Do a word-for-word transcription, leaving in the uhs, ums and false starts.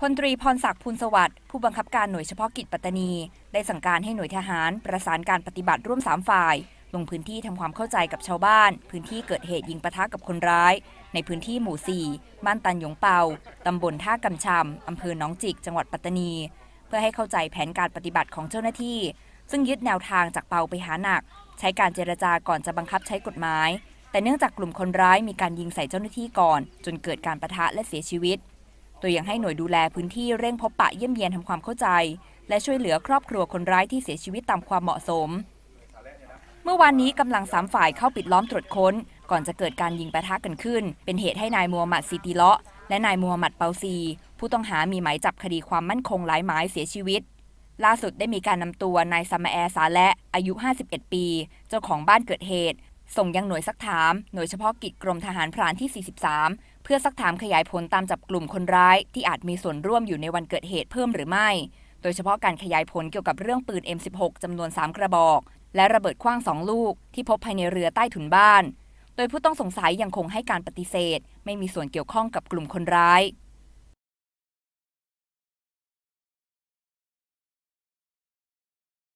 พลตรีพรศักดิ์ ภูลสวัสดิ์ผู้บังคับการหน่วยเฉพาะกิจปัตตานีได้สั่งการให้หน่วยทหารประสานการปฏิบัติร่วมสามฝ่ายลงพื้นที่ทำความเข้าใจกับชาวบ้านพื้นที่เกิดเหตุยิงปะทะกับคนร้ายในพื้นที่หมู่ สี่ บ้านตันหยงเปาตำบลท่ากำชำอำเภอหนองจิกจังหวัดปัตตานีเพื่อให้เข้าใจแผนการปฏิบัติของเจ้าหน้าที่ซึ่งยึดแนวทางจากเปาไปหาหนักใช้การเจรจาก่อนจะบังคับใช้กฎหมายแต่เนื่องจากกลุ่มคนร้ายมีการยิงใส่เจ้าหน้าที่ก่อนจนเกิดการปะทะและเสียชีวิตโดยยังให้หน่วยดูแลพื้นที่เร่งพบปะเยี่ยมเยียนทำความเข้าใจและช่วยเหลือครอบครัวคนร้ายที่เสียชีวิตตามความเหมาะสมเมื่อวานนี้กำลังสามฝ่ายเข้าปิดล้อมตรวจค้นก่อนจะเกิดการยิงปะทะกันขึ้นเป็นเหตุให้นายมูฮัมหมัด ซิติเลาะห์และนายมูฮัมหมัด เปาซีผู้ต้องหามีหมายจับคดีความมั่นคงหลายหมายเสียชีวิตล่าสุดได้มีการนำตัวนายซามาแอร์ สาและอายุ ห้าสิบเอ็ด ปีเจ้าของบ้านเกิดเหตุส่งยังหน่วยซักถามหน่วยเฉพาะกิจกรมทหารพรานที่ สี่สิบสาม เพื่อซักถามขยายผลตามจับกลุ่มคนร้ายที่อาจมีส่วนร่วมอยู่ในวันเกิดเหตุเพิ่มหรือไม่โดยเฉพาะการขยายผลเกี่ยวกับเรื่องปืน เอ็ม สิบหก จำนวน สาม กระบอกและระเบิดขว้าง สอง ลูกที่พบภายในเรือใต้ถุนบ้านโดยผู้ต้องสงสัยยังคงให้การปฏิเสธไม่มีส่วนเกี่ยวข้องกับกลุ่มคนร้าย